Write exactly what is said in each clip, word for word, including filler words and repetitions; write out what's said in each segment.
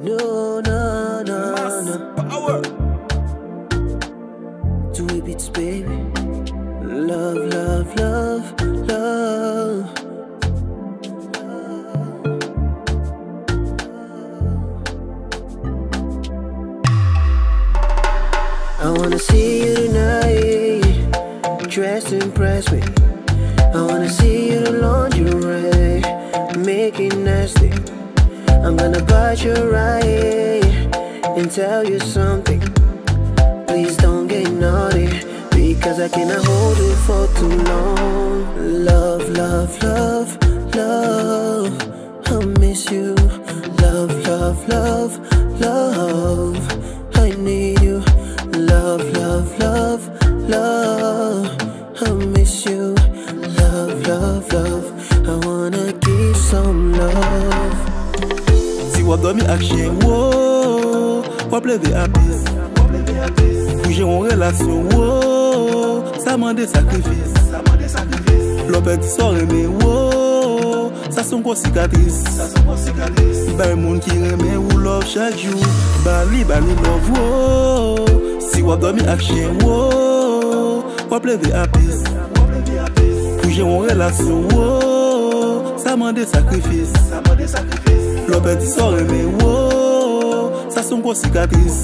No, no, no, no. Power. Two beats, baby. Love, love, love, love. I wanna see you tonight, dress to impress me. I wanna see you in lingerie, make it nasty. I'm gonna bite your eye and tell you something. Please don't get naughty, because I cannot hold you for too long. Love, love, love, love, I miss you. Love, love, love, love, I need you. Love, love, love, love, I miss you. Love, love, love, I wanna give some love. Si wap dormi ak chien, wo, wap leve apis. Pou jè yon relasyon, wo, sa mande sakrifis. Lopè di so reme, wo, sa son kon sikatris. Bay moun ki reme ou love chak jou, bali bali love, wo. Si wap dormi ak chien, wo, wap leve apis. Pou jè yon relasyon, wo, sa mande sakrifis. Lopè di so reme, wo, sa son kon sikatris.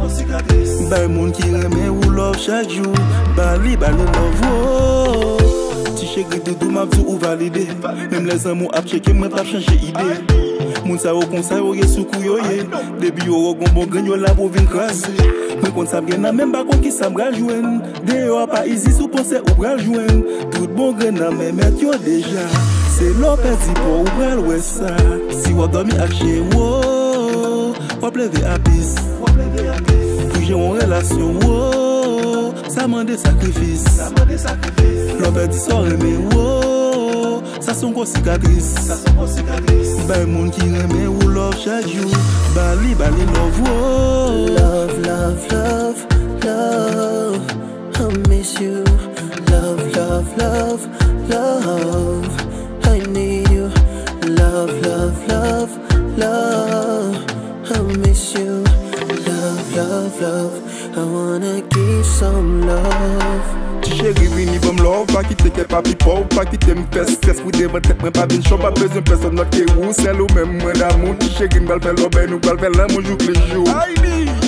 Bay moun ki reme ou love chak jou, bali bali love, wo. Ti chegri doudou map zou ou valide. Mem les amou ap cheke mwen tap chanje ide. Moun sa yo konsa yo ye soukou yo ye. Debi yo rogon bon gen yo la pou vin krasi. Mwen kont sa gen nan men bakon ki sa mbral jwen. De yo pa izi sou pense ou bral jwen. Tout bon gen nan men met yo deja. Se lopè di po ou bral wè sa. Si wap dormi ak chien, wo, wap leve apis. Pou jè yon relasyon, wo, sa mande sakrifis. Lopè di so reme, wo, sa son kon sikatris. Bay moun ki reme ou love chak jou, bali bali love, wo. Love, love, love, love, I miss you. Love, love, love, love, I need you. Love, love, love, love, I miss you. Love, love, love, I wanna give some love. Ti chéri vini bom love, pa kite ke papi pou, pa kite m fes stress pou devan tek mwen pa bin show, pa bezon person not ke ou, sel ou men mwen damou. Ti chéri mbal fel obay nou bal fel la moun jouk le jou.